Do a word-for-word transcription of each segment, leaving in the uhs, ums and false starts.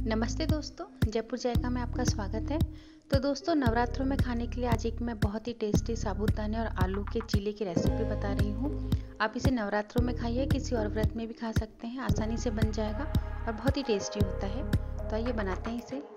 नमस्ते दोस्तों, जयपुर जायका में आपका स्वागत है। तो दोस्तों, नवरात्रों में खाने के लिए आज एक मैं बहुत ही टेस्टी साबूदाने और आलू के चीले की रेसिपी बता रही हूँ। आप इसे नवरात्रों में खाइए, किसी और व्रत में भी खा सकते हैं। आसानी से बन जाएगा और बहुत ही टेस्टी होता है। तो आइए बनाते हैं इसे।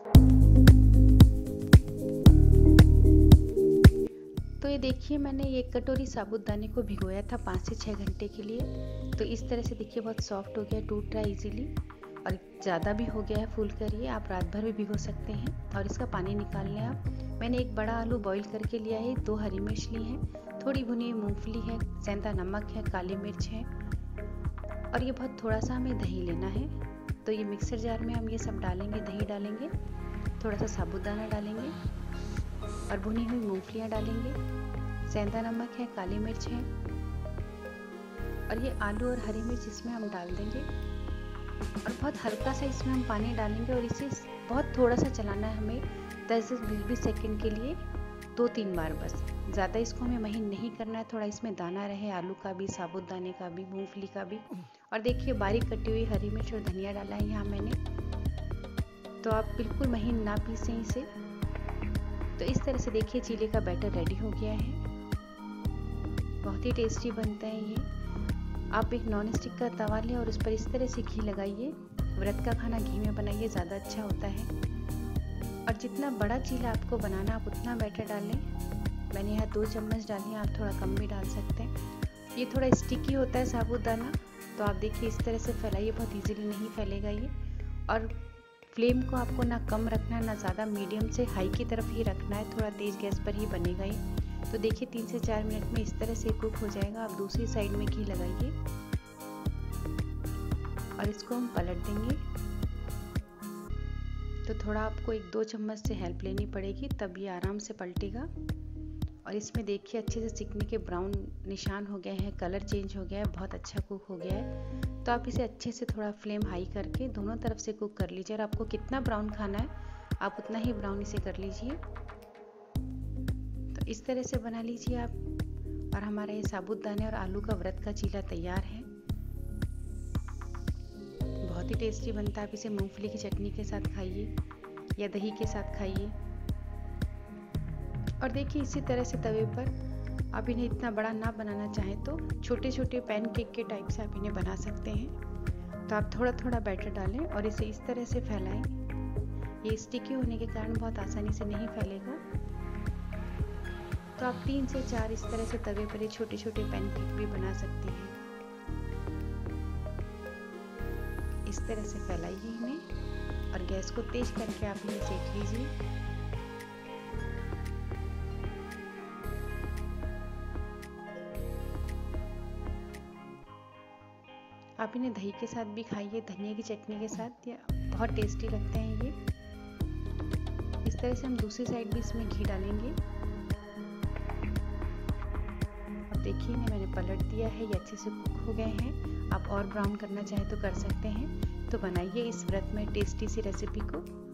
तो ये देखिए, मैंने एक कटोरी साबूदाने को भिगोया था पाँच से छः घंटे के लिए। तो इस तरह से देखिए बहुत सॉफ्ट हो गया, टूट रहा है इजीली और ज़्यादा भी हो गया है फूल कर। ये आप रात भर भी भिगो सकते हैं और इसका पानी निकाल लें आप। मैंने एक बड़ा आलू बॉईल करके लिया है, दो हरी मिर्च ली है, थोड़ी भुनी हुई मूंगफली है, सेंधा नमक है, काली मिर्च है और ये बहुत थोड़ा सा हमें दही लेना है। तो ये मिक्सर जार में हम ये सब डालेंगे, दही डालेंगे, थोड़ा सा साबूदाना डालेंगे और भुनी हुई मूंगफलियाँ डालेंगे, सेंधा नमक है, काली मिर्च है और ये आलू और हरी मिर्च इसमें हम डाल देंगे और बहुत हल्का सा इसमें हम पानी डालेंगे और इसे बहुत थोड़ा सा चलाना है हमें, दस से बीस सेकंड के लिए, दो तीन बार बस। ज़्यादा इसको हमें महीन नहीं करना है, थोड़ा इसमें दाना रहे, आलू का भी, साबूदाने का भी, मूंगफली का भी। और देखिए बारीक कटी हुई हरी मिर्च और धनिया डाला है यहाँ मैंने। तो आप बिल्कुल महीन ना पीसें इसे। तो इस तरह से देखिए चीले का बैटर रेडी हो गया है। बहुत ही टेस्टी बनता है ये। आप एक नॉन स्टिक का तवा लें और उस पर इस तरह से घी लगाइए। व्रत का खाना घी में बनाइए, ज़्यादा अच्छा होता है। और जितना बड़ा चीला आपको बनाना आप उतना बैटर डालें। मैंने यहाँ दो चम्मच डाली, आप थोड़ा कम भी डाल सकते हैं। ये थोड़ा स्टिकी होता है साबूदाना, तो आप देखिए इस तरह से फैलाइए, बहुत ईजिली नहीं फैलेगा ये। और फ्लेम को आपको ना कम रखना है ना ज़्यादा, मीडियम से हाई की तरफ ही रखना है, थोड़ा तेज़ गैस पर ही बनेगा ये। तो देखिए तीन से चार मिनट में इस तरह से कुक हो जाएगा। आप दूसरी साइड में घी लगाइए और इसको हम पलट देंगे। तो थोड़ा आपको एक दो चम्मच से हेल्प लेनी पड़ेगी, तब ये आराम से पलटेगा। और इसमें देखिए अच्छे से सिकने के ब्राउन निशान हो गए हैं, कलर चेंज हो गया है, बहुत अच्छा कुक हो गया है। तो आप इसे अच्छे से थोड़ा फ्लेम हाई करके दोनों तरफ से कुक कर लीजिए। और आपको कितना ब्राउन खाना है आप उतना ही ब्राउन इसे कर लीजिए। तो इस तरह से बना लीजिए आप। और हमारा ये साबूदाने और आलू का व्रत का चीला तैयार है। बहुत ही टेस्टी बनता है। आप इसे मूंगफली की चटनी के साथ खाइए या दही के साथ खाइए। और देखिए इसी तरह से तवे पर आप इन्हें इतना बड़ा ना बनाना चाहें तो छोटे छोटे पैनकेक के टाइप से आप इन्हें बना सकते हैं। तो आप थोड़ा थोड़ा बैटर डालें और इसे इस तरह से फैलाएं। ये स्टिकी होने के कारण बहुत आसानी से नहीं फैलेगा। तो आप तीन से चार इस तरह से तवे पर ये छोटे छोटे पैनकेक भी बना सकती हैं। इस तरह से फैलाइए इन्हें और गैस को तेज करके आप इन्हें सेक लीजिए। आप इन्हें दही के साथ भी खाइए, धनिया की चटनी के साथ, या बहुत टेस्टी लगते हैं ये। इस तरह से हम दूसरी साइड भी इसमें घी डालेंगे। अब देखिए इन्हें मैंने पलट दिया है, ये अच्छे से कुक हो गए हैं। आप और ब्राउन करना चाहें तो कर सकते हैं। तो बनाइए इस व्रत में टेस्टी सी रेसिपी को।